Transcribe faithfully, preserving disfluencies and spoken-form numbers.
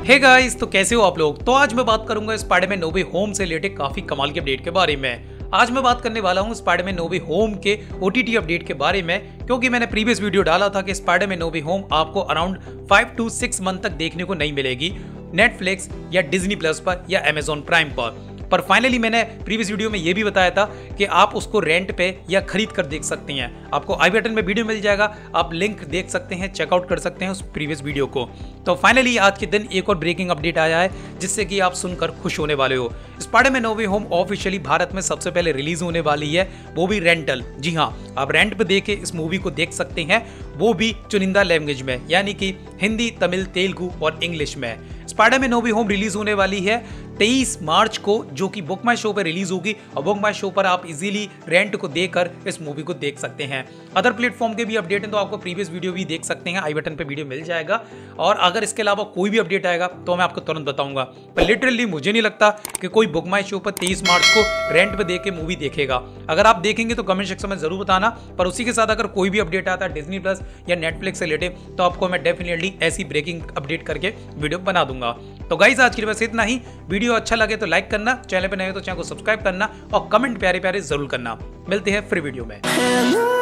Hey guys, तो कैसे हो आप लोग। तो आज मैं बात करूंगा स्पाइडरमैन नो वे होम से रिलेटेड काफी कमाल के अपडेट के बारे में। आज मैं बात करने वाला हूं स्पाइडरमैन नो वे होम के ओटीटी अपडेट के बारे में, क्योंकि मैंने प्रीवियस वीडियो डाला था कि स्पाइडरमैन नो वे होम आपको around five to six month तक देखने को नहीं मिलेगी नेटफ्लिक्स या डिज्नी प्लस पर या अमेजॉन प्राइम पर। पर फाइनली मैंने प्रीवियस वीडियो में ये भी बताया था कि आप उसको रेंट पे या खरीद कर देख सकते हैं। आपको आई बटन में वीडियो मिल जाएगा, आप लिंक देख सकते हैं, चेकआउट कर सकते हैं उस प्रीवियस वीडियो को। तो फाइनली आज के दिन एक और ब्रेकिंग अपडेट आया है जिससे कि आप सुनकर खुश होने वाले हो। Spiderman no way home officially Bharat में सबसे पहले रिलीज होने वाली है, वो भी रेंटल। जी हाँ, आप रेंट पे देके इस मूवी को देख सकते हैं, वो भी चुनिंदा लैंग्वेज में, यानी कि हिंदी, तमिल, तेलुगु और इंग्लिश में। Spiderman no way home release होने वाली है तेईस मार्च को, जो कि बुक माई शो पर रिलीज होगी और बुक माई शो पर आप इजीली रेंट को देकर इस मूवी को देख सकते हैं। अदर प्लेटफॉर्म के भी अपडेट हैं तो आपको प्रीवियस वीडियो भी देख सकते हैं, आई बटन पे वीडियो मिल जाएगा। और अगर इसके अलावा कोई भी अपडेट आएगा तो मैं आपको तुरंत बताऊंगा। पर लिटरली मुझे नहीं लगता कि कोई बुक माई शो पर तेईस मार्च को रेंट पे देके मूवी देखेगा। अगर आप देखेंगे तो कमेंट सेक्शन में जरूर बताना। पर उसी के साथ अगर कोई भी अपडेट आता है डिज्नी प्लस या नेटफ्लिक्स से रिलेटेड तो आपको मैं डेफिनेटली ऐसी ब्रेकिंग अपडेट करके वीडियो बना दूंगा। तो गाइस, आज के लिए बस इतना ही। वीडियो अच्छा लगे तो लाइक करना, चैनल पे नए हो तो चैनल को सब्सक्राइब करना और कमेंट प्यारे प्यारे जरूर करना। मिलते हैं फिर वीडियो में।